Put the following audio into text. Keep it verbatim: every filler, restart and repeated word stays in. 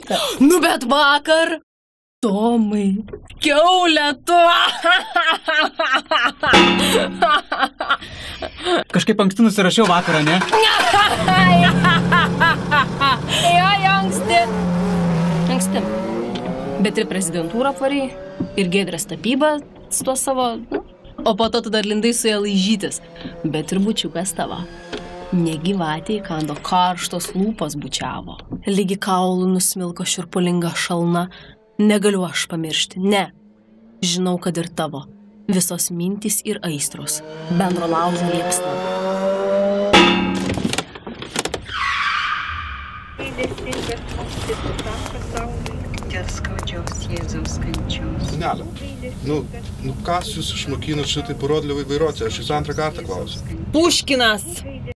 Nu, bet vakar. Tomai, kiaulė tu. Kažkaip anksti nusirašiau vakarą, ne? Jo, jo, anksti. Anksti. Bet ir prezidentūrą apvarei, ir Giedrės tapybą su tuo savo, o po to tu dar lindai su ją laižytis. Bet ir bučiukas tavo. Negyvatė įkando karštos lūpos bučiavo. Lygi kaulų nusmilko šiurpulinga šalna. Negaliu aš pamiršti, ne. Žinau, kad ir tavo. Visos mintys ir aistros. Bendro laužo liepsna. Dėl skaudžiaus Jėzaus kančios. Sūnelė, nu, nu kas jūs išmokinot šitai parodliavai vairuoti? Aš jūsų antrą kartą klausiu. Puškinas!